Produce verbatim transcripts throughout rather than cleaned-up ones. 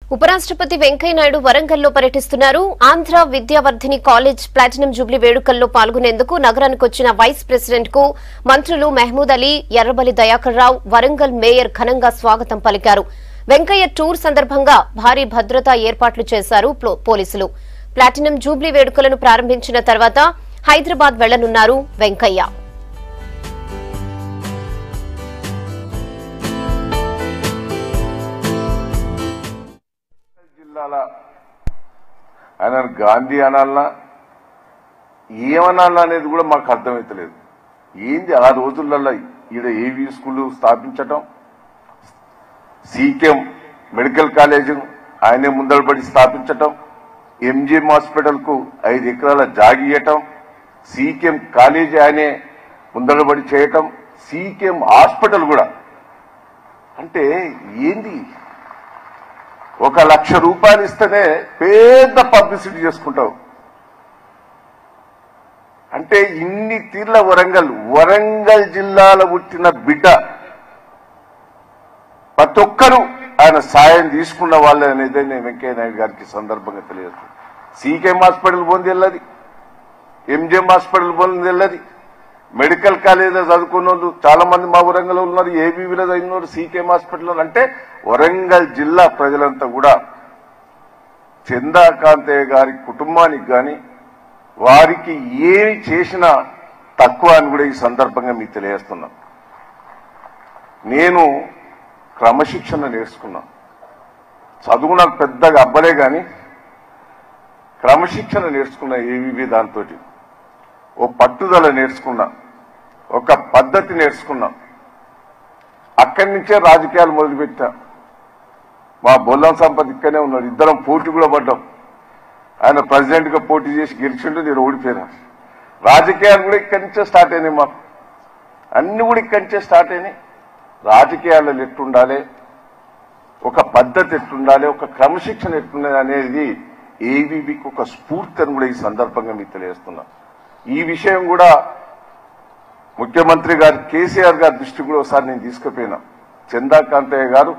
ఉపరాష్ట్రపతి వెంకయ్యనాయుడు వరంగల్లో పర్యటిస్తున్నారు. Andhra Vidyavardhini college platinum jubilee వేడుకల్లో పాల్గొనేందుకు నగరానికి వచ్చిన వైస్ ప్రెసిడెంట్ కు మంత్రులు మహమూద్ అలీ, ఎర్రబెల్లి దయాకర్ రావు, వరంగల్ మేయర్ ఘనంగా స్వాగతం పలికారు. వెంకయ్య టూర్ సందర్భంగా భారీ భద్రతా ఏర్పాట్లు చేశారు పోలీసులు. ప్లాటినం జూబ్లీ వేడుకలను ప్రారంభించిన తర్వాత హైదరాబాద్ వెళ్లనున్నారు వెంకయ్య. ఆయన గాంధీ అనాలనా ఏమనాలనా అనేది కూడా మాకు అర్థమవుతలేదు. ఏంది ఆ రోజులలో ఈడ ఏవీ స్కూల్ స్థాపించటం, సీకెం మెడికల్ కాలేజ్ ఆయనే ముందరబడి స్థాపించటం, ఎంజిఎం హాస్పిటల్ కు ఐదు ఎకరాల జాగియటం, సీకెం కాలేజీ ఆయనే ముందరబడి చేయటం, సీకెం హాస్పిటల్ కూడా. అంటే ఏంది, ఒక లక్ష రూపాయలు ఇస్తేనే పెద్ద పబ్లిసిటీ చేసుకుంటావు. అంటే ఇన్ని తీర్ల వరంగల్ వరంగల్ జిల్లాలో పుట్టిన బిడ్డ ప్రతి ఒక్కరూ ఆయన సాయం తీసుకున్న వాళ్ళే అనేది నేను వెంకయ్య నాయుడు గారికి సందర్భంగా తెలియజేస్తాను. సీకెం హాస్పిటల్ పోంది వెళ్ళది, ఎంజిఎం హాస్పిటల్ పోంది వెళ్ళది, మెడికల్ కాలేజీలో చదువుకున్న వాళ్ళు చాలా మంది మా వరంగల్ ఉన్నారు, ఏబీవీలో చదివినారు, సీకెం హాస్పిటల్. అంటే వరంగల్ జిల్లా ప్రజలంతా కూడా చందాకాంతయ్య గారి కుటుంబానికి కానీ వారికి ఏమి చేసినా తక్కువ అని కూడా ఈ సందర్భంగా మీకు తెలియజేస్తున్నా. నేను క్రమశిక్షణ నేర్చుకున్నా. చదువు నాకు పెద్దగా అబ్బలే కానీ క్రమశిక్షణ నేర్చుకున్నా. ఏవీవీ దాంతో ఓ పట్టుదల నేర్చుకున్నా, ఒక పద్ధతి నేర్చుకున్నా. అక్కడి నుంచే రాజకీయాలు మొదలుపెట్టా. మా బొల్లం సంపత్ ఇక్కడనే ఉన్నాడు, ఇద్దరం పోటీ కూడా పడ్డాం. ఆయన ప్రెసిడెంట్ గా పోటీ చేసి గెలిచిండు, నేను ఓడిపోయినా. రాజకీయాలు కూడా ఇక్కడి నుంచే స్టార్ట్ అయినాయి. మాకు అన్ని కూడా ఇక్కడి నుంచే స్టార్ట్ అయినాయి. రాజకీయాలలో ఎట్టుండాలి, ఒక పద్ధతి ఎట్టుండాలి, ఒక క్రమశిక్షణ ఎట్టుండాలి అనేది ఏవీవీకి ఒక స్ఫూర్తి అని కూడా ఈ సందర్భంగా మీకు తెలియజేస్తున్నా. ఈ విషయం కూడా ముఖ్యమంత్రి గారు కేసీఆర్ గారి దృష్టి కూడా ఒకసారి నేను తీసుకుపోయినా. చందాకాంతయ్య గారు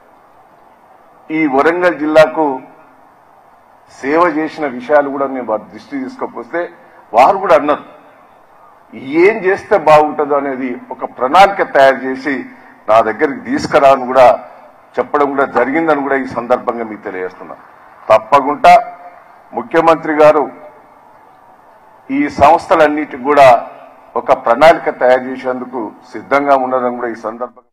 ఈ వరంగల్ జిల్లాకు సేవ చేసిన విషయాలు కూడా నేను వారి దృష్టి తీసుకపోతే వారు కూడా అన్నారు, ఏం చేస్తే బాగుంటుందో అనేది ఒక ప్రణాళిక తయారు చేసి నా దగ్గరికి తీసుకురావని కూడా చెప్పడం కూడా జరిగిందని కూడా ఈ సందర్భంగా మీకు తెలియజేస్తున్నా. తప్పకుండా ముఖ్యమంత్రి గారు ఈ సంస్థలన్నిటికి కూడా ఒక ప్రణాళిక తయారు చేసేందుకు సిద్ధంగా ఉన్నారని కూడా ఈ సందర్భంగా